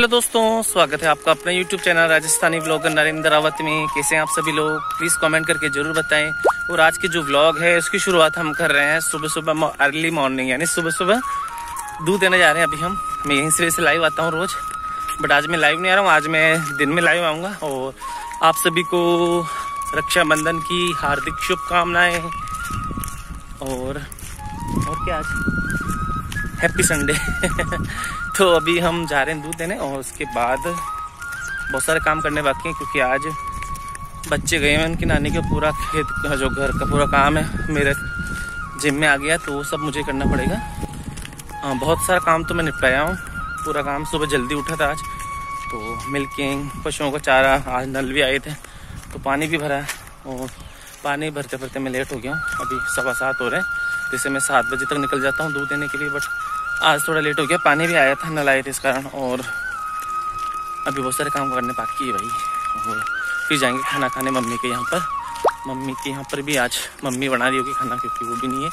Hello दोस्तों, स्वागत है आपका अपने YouTube channel Rajasthani vlogger Narendra Rawat में। कैसे हैं आप सभी लोग, प्लीज़ कमेंट करके जरूर बताएं। और आज की जो व्लॉग है उसकी शुरुआत हम कर रहे हैं सुबह सुबह, अर्ली मॉर्निंग, यानी सुबह सुबह दूध देने जा रहे हैं। अभी मैं यहीं से लाइव आता हूँ रोज़, बट आज मैं लाइव नहीं आ रहा हूँ, आज मैं दिन में लाइव आऊँगा। और आप सभी को रक्षाबंधन की हार्दिक शुभकामनाएँ। और क्या, आज हैप्पी संडे। तो अभी हम जा रहे हैं दूध देने और उसके बाद बहुत सारे काम करने बाकी हैं, क्योंकि आज बच्चे गए हैं उनकी नानी के। पूरा खेत का जो घर का पूरा काम है मेरे जिम में आ गया, तो वो सब मुझे करना पड़ेगा। बहुत सारा काम तो मैं निपटाया हूँ, पूरा काम। सुबह जल्दी उठा था आज, तो मिल्किंग, पशुओं का चारा, आज नल भी आए थे तो पानी भी भरा है। और पानी भरते भरते मैं लेट हो गया हूँ। अभी 7:15 हो रहे हैं, जैसे मैं 7 बजे तक निकल जाता हूँ दूध देने के लिए, बट आज थोड़ा लेट हो गया। पानी भी आया था, नल आए थे इस कारण। और अभी बहुत सारे काम करने बाकी है भाई। और फिर जाएंगे खाना खाने मम्मी के यहाँ पर। मम्मी के यहाँ पर भी आज मम्मी बना रही होगी खाना, क्योंकि वो भी नहीं है,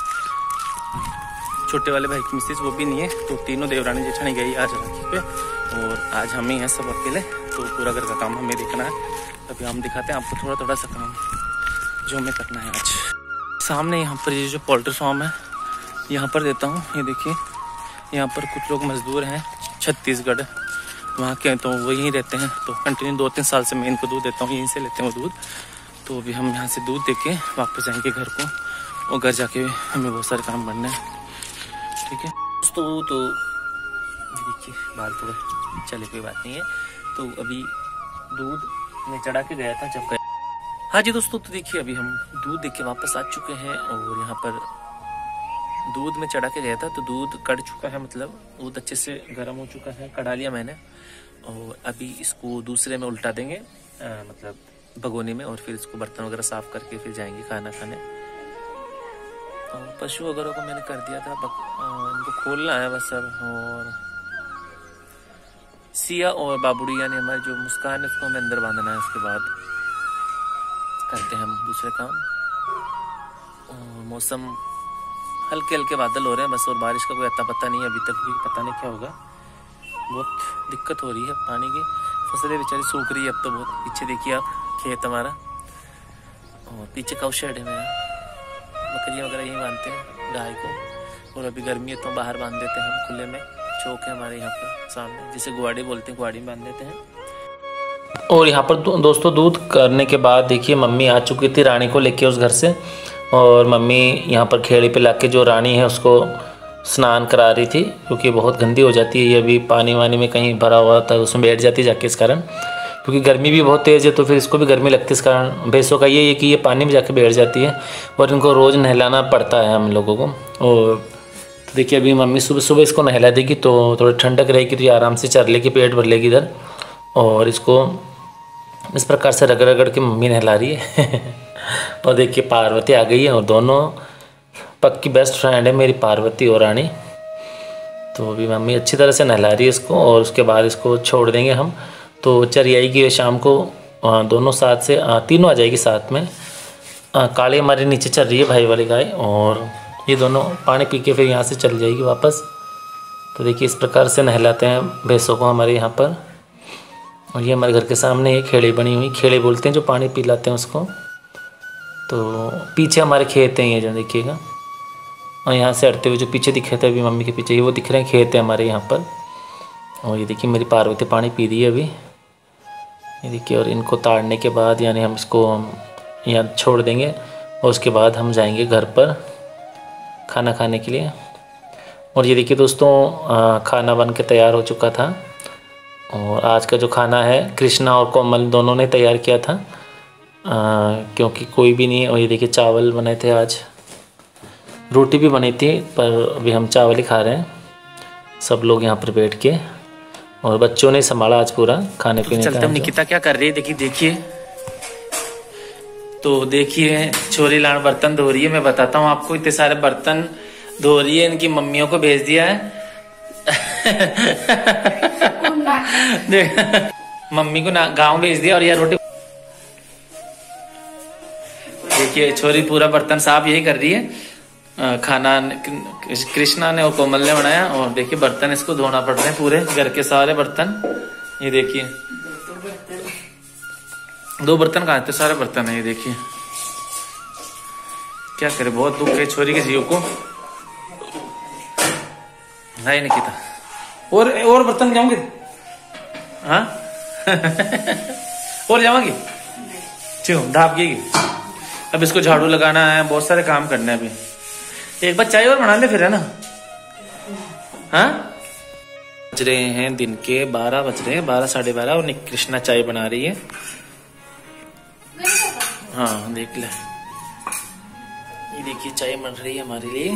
छोटे वाले भाई की मिसेज वो भी नहीं है। तो तीनों देवरानी जेठानी गई आज राखी पे, और आज हम ही हैं सब अकेले। तो पूरा घर का काम हमें देखना है। अभी हम दिखाते हैं आपको थोड़ा थोड़ा सा काम जो हमें करना है आज। सामने यहाँ पर ये जो पोल्ट्री फार्म है, यहाँ पर देता हूँ। ये देखिए, यहाँ पर कुछ लोग मजदूर हैं छत्तीसगढ़ वहाँ के, तो वो यहीं रहते हैं। तो कंटिन्यू 2-3 साल से मैं इनको दूध देता हूँ, यहीं से लेते हैं वो दूध। तो अभी हम यहाँ से दूध दे के वापस जाएंगे घर को, और घर जाके हमें बहुत सारे काम करने हैं, ठीक है दोस्तों। तो देखिए, बाल थोड़े चले, कोई बात नहीं है। तो अभी दूध मैं चढ़ा के गया था जब गया। हाँ जी दोस्तों, तो देखिए अभी हम दूध दे के वापस आ चुके हैं। और यहाँ पर दूध में चढ़ा के गया था, तो दूध कढ़ चुका है, मतलब दूध अच्छे से गर्म हो चुका है, कढ़ा लिया मैंने। और अभी इसको दूसरे में उल्टा देंगे, मतलब भगोनी में। और फिर इसको बर्तन वगैरह साफ करके फिर जाएंगे खाना खाने। और पशु वगैरह को मैंने कर दिया था, इनको खोलना है बस अब। और सिया और बाबूड़ी, यानी हमारी जो मुस्कान है, उसको हमें अंदर बांधना है। उसके बाद करते हैं हम दूसरे काम। और मौसम हल्के हल्के बादल हो रहे हैं बस, और बारिश का कोई अता पता नहीं है अभी तक भी, पता नहीं क्या होगा। बहुत दिक्कत हो रही है पानी की, फसलें बेचारी सूख रही है अब तो बहुत। पीछे देखिए आप, खेत हमारा, और पीछे काऊ शेड है मेरा। बकरियाँ वगैरह यहीं बांधते हैं गाय को। और अभी गर्मी है तो बाहर बांध देते हैं हम खुले में। चौक है हमारे यहाँ पर सामने, जिसे गुआड़ी बोलते हैं, गुआड़ी में बांध देते हैं। और यहाँ पर दोस्तों दूध करने के बाद देखिए मम्मी आ चुकी थी रानी को लेके उस घर से। और मम्मी यहाँ पर खेड़ी पे लाके जो रानी है उसको स्नान करा रही थी, क्योंकि बहुत गंदी हो जाती है ये। अभी पानी वानी में कहीं भरा हुआ था, उसमें बैठ जाती है जाके, इस कारण। क्योंकि गर्मी भी बहुत तेज़ है, तो फिर इसको भी गर्मी लगती है, इस कारण भैंसों का ये है कि ये पानी में जाके बैठ जाती है। और इनको रोज़ नहलाना पड़ता है हम लोगों को। और तो देखिए अभी मम्मी सुबह सुबह इसको नहला देगी, तो थोड़ी ठंडक रहेगी, तो ये आराम से चर लेगी, पेट भर लेगी इधर। और इसको इस प्रकार से रगड़ रगड़ के मम्मी नहला रही है। और देखिए पार्वती आ गई है, और दोनों पक्की बेस्ट फ्रेंड है मेरी, पार्वती और रानी। तो अभी मम्मी अच्छी तरह से नहला रही है इसको, और उसके बाद इसको छोड़ देंगे हम। तो चरी आएगी शाम को, दोनों साथ से, तीनों आ जाएगी साथ में। काली हमारे नीचे चल रही है, भाई वाली गाय, और ये दोनों पानी पी के फिर यहाँ से चल जाएगी वापस। तो देखिए इस प्रकार से नहलाते हैं भैंसों को हमारे यहाँ पर। और ये हमारे घर के सामने एक खेड़ी बनी हुई, खेड़ी बोलते हैं जो पानी पिलाते हैं उसको। तो पीछे हमारे खेत हैं ये जो देखिएगा, और यहाँ से हटते हुए जो पीछे दिखे थे अभी मम्मी के पीछे, ये वो दिख रहे हैं खेत है हमारे यहाँ पर। और ये देखिए मेरी पार्वती पानी पी रही है अभी, ये देखिए। और इनको ताड़ने के बाद, यानी हम इसको यहाँ छोड़ देंगे, और उसके बाद हम जाएंगे घर पर खाना खाने के लिए। और ये देखिए दोस्तों, खाना बन के तैयार हो चुका था। और आज का जो खाना है कृष्णा और कोमल दोनों ने तैयार किया था, क्योंकि कोई भी नहीं है। और ये देखिए चावल बने थे आज, रोटी भी बनी थी, पर अभी हम चावल ही खा रहे हैं सब लोग यहाँ पर बैठ के। और बच्चों ने संभाला आज पूरा खाने पीने का। चलते हम, निकिता क्या कर रही है देखिए। तो देखिए छोरी लाड़ बर्तन धो रही है। मैं बताता हूँ आपको, इतने सारे बर्तन धो रही है, इनकी मम्मियों को भेज दिया है। मम्मी को गाँव भेज दिया, और यह रोटी देखिए छोरी पूरा बर्तन साफ यही कर रही है। खाना कृष्णा ने और कोमल ने बनाया। और देखिए बर्तन इसको धोना पड़ रहे हैं, पूरे घर के सारे बर्तन ये देखिए 2 बर्तन कहाँ थे, सारे बर्तन है। ये देखिए क्या करे, बहुत दुख है छोरी के जीव को। नहीं निकिता, और बर्तन जाऊंगे? हाँ और जाऊंगी क्यों, ढाप गई। अब इसको झाड़ू लगाना है, बहुत सारे काम करने हैं अभी। एक बार चाय और बना ले फिर, है ना। हाँ बज रहे हैं दिन के 12 बज रहे हैं, 12 साढ़े 12, और कृष्णा चाय बना रही है। हाँ देख ले, ये देखिए चाय बन रही है हमारे लिए।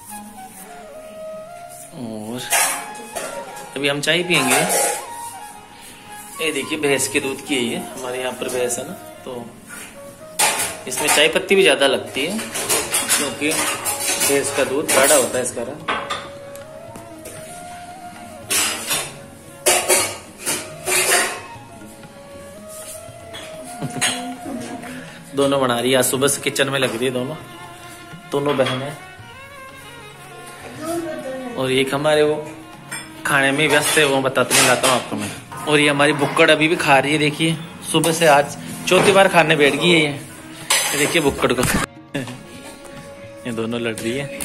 और अभी हम चाय पियेंगे। ये देखिए भैंस के दूध की है ये, हमारे यहाँ पर भैंस है ना, तो इसमें चाय पत्ती भी ज्यादा लगती है क्योंकि भैंस का दूध गाढ़ा होता है इस कारण। दोनों बना रही है, आज सुबह से किचन में लग रही है दोनों बहनें। और एक हमारे वो खाने में व्यस्त है, वो बताते नहीं लाता हूँ आपको मैं। और ये हमारी बुक्कड़ अभी भी खा रही है, देखिए सुबह से आज चौथी बार खाने बैठ गई है ये देखिए बुक्कड़ को। ये दोनों लड़ रही है।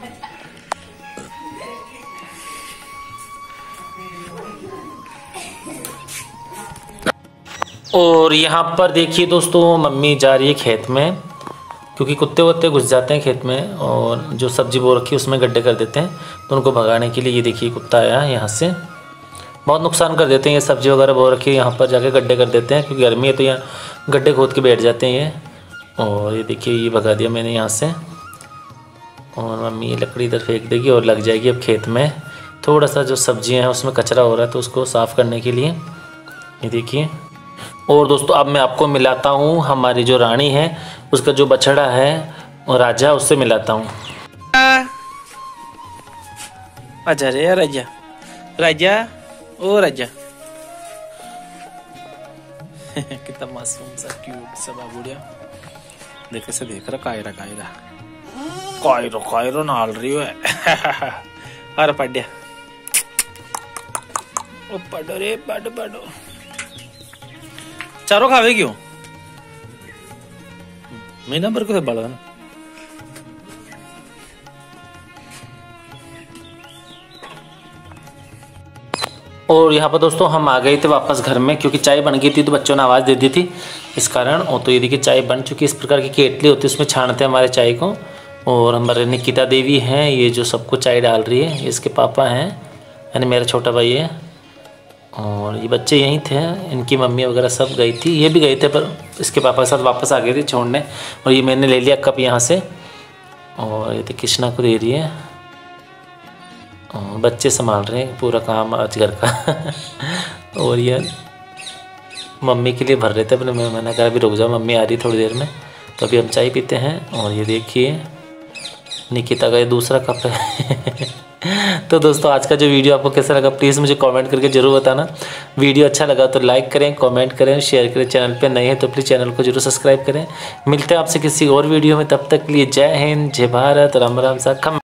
और यहाँ पर देखिए दोस्तों, मम्मी जा रही है खेत में, क्योंकि कुत्ते वुत्ते घुस जाते हैं खेत में और जो सब्जी बो रखी है उसमें गड्ढे कर देते हैं, तो उनको भगाने के लिए ये देखिए कुत्ता आया यहाँ से, बहुत नुकसान कर देते हैं। ये सब्जी वगैरह बो रखी है, यहाँ पर जाके गड्ढे कर देते हैं, क्योंकि गर्मी है तो यहाँ गड्ढे खोद के बैठ जाते हैं ये। और ये देखिए ये भगा दिया मैंने यहाँ से। और मम्मी ये लकड़ी इधर फेंक देगी और लग जाएगी अब खेत में। थोड़ा सा जो सब्जियाँ हैं उसमें कचरा हो रहा है तो उसको साफ़ करने के लिए, ये देखिए। और दोस्तों अब मैं आपको मिलाता हूँ हमारी जो रानी है उसका जो बछड़ा है और राजा, उससे मिलाता हूँ। अच्छा रे राजा, राजा ओ राजा कितना मासूम सा क्यूट सा बाबूड़िया, देखे से देख रहा कायरा कायरो नाल रही है। अरे पढ़िया ओ पढ़ो रे पढ़ो चारों खावे क्यों महीना भर को बड़ा ना। और यहाँ पर दोस्तों हम आ गए थे वापस घर में, क्योंकि चाय बन गई थी तो बच्चों ने आवाज़ दे दी थी इस कारण। और तो ये देखिए चाय बन चुकी है, इस प्रकार की केटली होती है उसमें छानते हैं हमारे चाय को। और हमारे निकिता देवी हैं ये जो सबको चाय डाल रही है, ये इसके पापा हैं यानी मेरा छोटा भाई है। और ये बच्चे यहीं थे, इनकी मम्मी वगैरह सब गई थी, ये भी गए थे पर इसके पापा के साथ वापस आ गए थे छोड़ने। और ये मैंने ले लिया कप यहाँ से, और ये तो कृष्णा को दे रही है। और बच्चे संभाल रहे हैं पूरा काम आज घर का। और ये मम्मी के लिए भर रहे थे अपने, मैंने कहा अभी रुक जाओ मम्मी आ रही थोड़ी देर में, तो अभी हम चाय पीते हैं। और ये देखिए निकिता का ये दूसरा कप है। तो दोस्तों आज का जो वीडियो आपको कैसा लगा प्लीज़ मुझे कमेंट करके ज़रूर बताना। वीडियो अच्छा लगा तो लाइक करें, कमेंट करें, शेयर करें। चैनल पे नए हैं तो प्लीज़ चैनल को जरूर सब्सक्राइब करें। मिलते हैं आपसे किसी और वीडियो में, तब तक के लिए जय हिंद, जय भारत, राम राम सा खम।